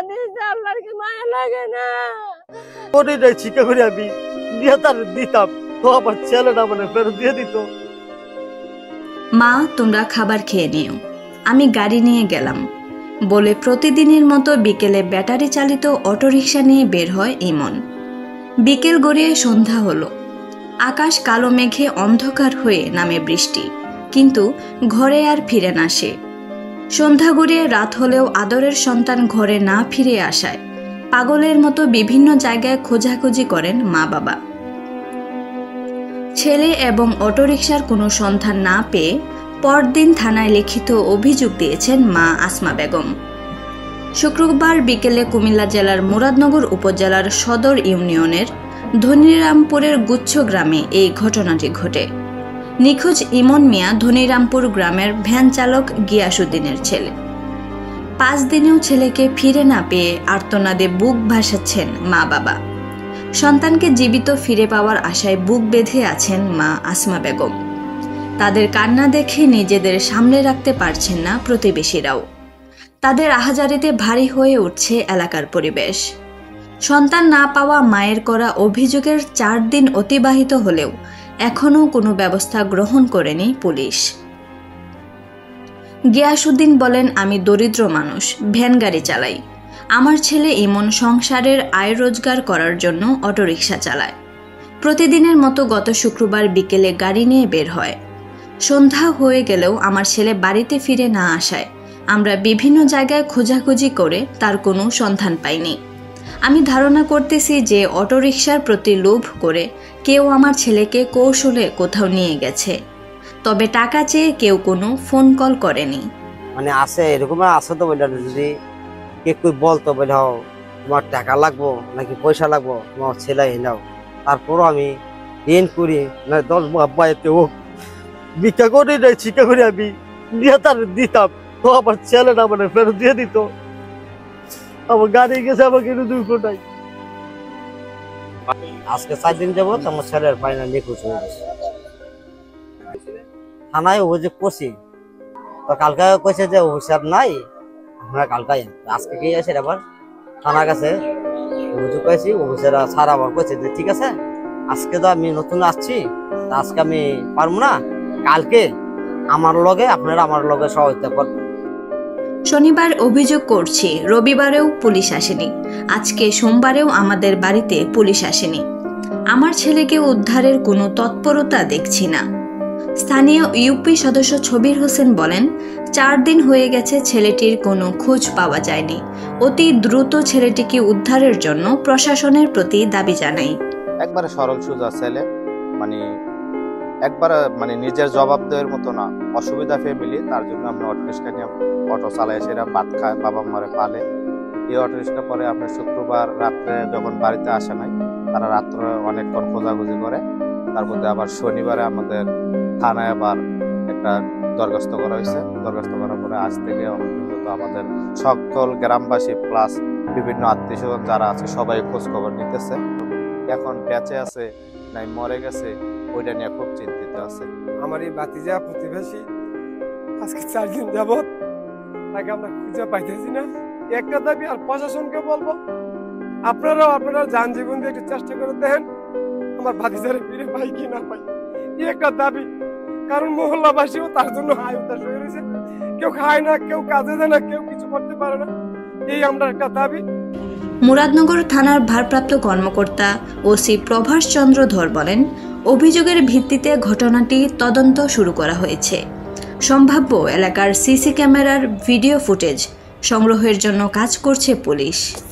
দিয়েছে, আল্লাহর কি মায়া লাগে না? ওরে রে চিকা করে আমি দিয়ে তার দিতাম, তো আমার ছেলেটা মানে ফেরত দিয়ে দিত। মা, তোমরা খাবার খেয়ে নিও, আমি গাড়ি নিয়ে গেলাম বলে প্রতিদিনের মতো বিকেলে ব্যাটারি চালিত অটোরিকশা নিয়ে বের হয় ইমন। বিকেল গড়িয়ে সন্ধ্যা হলো। আকাশ কালো মেঘে অন্ধকার হয়ে নামে বৃষ্টি, কিন্তু ঘরে আর ফিরে না সে। সন্ধ্যা গড়িয়ে রাত হলেও আদরের সন্তান ঘরে না ফিরে আসায় পাগলের মতো বিভিন্ন জায়গায় খোঁজাখুঁজি করেন মা বাবা। ছেলে এবং অটোরিকশার কোনো সন্ধান না পেয়ে পরদিন থানায় লিখিত অভিযোগ দিয়েছেন মা আসমা বেগম। শুক্রবার বিকেলে কুমিল্লা জেলার মুরাদনগর উপজেলার সদর ইউনিয়নের ধনিরামপুরের গুচ্ছ গ্রামে এই ঘটনাটি ঘটে। নিখোঁজ ইমন মিয়া ধনিরামপুর গ্রামের ভ্যান চালক গিয়াসউদ্দিনের ছেলে। 5 দিনেও ছেলেকে ফিরে না পেয়ে আর্তনাদে বুক ভাসাচ্ছেন মা বাবা। সন্তানকে জীবিত ফিরে পাওয়ার আশায় বুক বেঁধে আছেন মা আসমা বেগম। তাদের কান্না দেখে নিজেদের সামলে রাখতে পারছেন না প্রতিবেশীরাও। তাদের আহাজারিতে ভারী হয়ে উঠছে এলাকার পরিবেশ। সন্তান না পাওয়া মায়ের করা অভিযোগের 4 দিন অতিবাহিত হলেও এখনও কোনো ব্যবস্থা গ্রহণ করেনি পুলিশ। গিয়াসউদ্দিন বলেন, আমি দরিদ্র মানুষ, ভ্যান গাড়ি চালাই। আমার ছেলে ইমন সংসারের আয় রোজগার করার জন্য অটোরিকশা চালায়। প্রতিদিনের মতো গত শুক্রবার বিকেলে গাড়ি নিয়ে বের হয়। সন্ধ্যা হয়ে গেলেও আমার ছেলে বাড়িতে ফিরে না আসায় আমরা বিভিন্ন জায়গায় খোঁজাখুঁজি করে তার কোনো সন্ধান পাইনি। আমি ধারণা করতেছি যে অটোরিকশার প্রতি লোভ করে কেউ আমার ছেলেকে কৌশলে কোথাও নিয়ে গেছে, তবে টাকা চেয়ে কেউ কোনো ফোন কল করেনি। মানে আছে এরকম আছে তো বললেন, যদি কে কই বলতো বলে তোমার টাকা লাগবো নাকি পয়সা লাগবো, তোমার ছেলে নাও, তারপরও আমি ঋণ করি না 10 বাবাতে হোক ভিক্ষা করে নাই চিকা করে আমি দিয়ে তার দিতাম, তো আমার ছেলেটা মানে ফেরত দিয়ে দিত। আমার গাড়ি গেছে, আমার কিন্তু দুঃখ নাই। আজকে 4 দিন যাবত আমার ছেলের ফাইনাল নিখোঁজ হয়ে গেছে। থানায় অভিযোগ করছি, তো কালকে কইছে যে অফিসার নাই, আমরা কালকে আজকে গিয়ে আসে আবার থানার কাছে অভিযোগ করেছি। অফিসাররা স্যার আবার কইছে যে ঠিক আছে, আজকে তো আমি নতুন আসছি, আজকে আমি পারবো না, কালকে আমার লগে আপনারা আমার লগে সহযোগিতা করবেন। শনিবার অভিযোগ করছি, রবিবারেও পুলিশ আসেনি, আজকে সোমবারেও আমাদের বাড়িতে পুলিশ আসেনি। আমার ছেলেকে উদ্ধারের কোনো তৎপরতা দেখছি না। স্থানীয় ইউপি সদস্য ছবির হোসেন বলেন, 4 দিন হয়ে গেছে ছেলেটির কোনো খোঁজ পাওয়া যায়নি। অতি দ্রুত ছেলেটিকে উদ্ধারের জন্য প্রশাসনের প্রতি দাবি জানাই। একবারে সরল সোজা ছেলে, একবার নিজের জবাব দেওয়ার মতো না, অসুবিধা ফ্যামিলি, তার জন্য আমরা অটোরিক্সা নিয়ে অটো চালাই, সেটা ভাত খায়, বাবা মারে পালে। এই অটোরিক্সা পরে আপনার শুক্রবার রাত্রে যখন বাড়িতে আসে নাই, তারা রাত্রে অনেকক্ষণ খোঁজাখুঁজি করে, তারপর আবার শনিবারে আমাদের থানায় আবার একটা দরখাস্ত করা হয়েছে। দরখাস্ত করার পরে আজ থেকে আমাদের সকল গ্রামবাসী প্লাস বিভিন্ন আত্মীয়স্বজন যারা আছে সবাই খোঁজ খবর নিতেছে। এখন বেঁচে আছে নাই মরে গেছে ওইটা নিয়ে খুব চিন্তিত আছে। আমার এই ভাতিজা প্রতিবেশী আজকে 4 দিন যাবত তাকে আমরা খুঁজে পাইতেছি না। একটা দাবি, আর প্রশাসনকে বলবো আপনারাও আপনারা যান জীবন দিয়ে একটু চেষ্টা করে দেখেন আমার ভাতিজারে ফিরে পাই কি না পাই, এই একটা দাবি। কারণ মহল্লাবাসীও তার জন্য হাই উতাস হয়ে রয়েছে, কেউ খায় না, কেউ কাজে যায় না, কেউ কিছু করতে পারে না, এই আমরা একটা দাবি। মুরাদনগর থানার ভারপ্রাপ্ত কর্মকর্তা ওসি প্রভাস চন্দ্র ধর বলেন, অভিযোগের ভিত্তিতে ঘটনাটি তদন্ত শুরু করা হয়েছে। সম্ভাব্য এলাকার সিসি ক্যামেরার ভিডিও ফুটেজ সংগ্রহের জন্য কাজ করছে পুলিশ।